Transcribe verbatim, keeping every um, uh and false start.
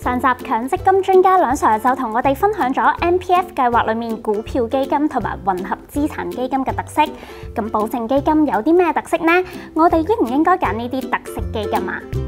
上集強積金專家梁 Sir 就同我哋分享咗 M P F 計劃裏面股票基金同埋混合資產基金嘅特色。咁保證基金有啲咩特色呢？我哋應唔應該揀呢啲特色基金啊？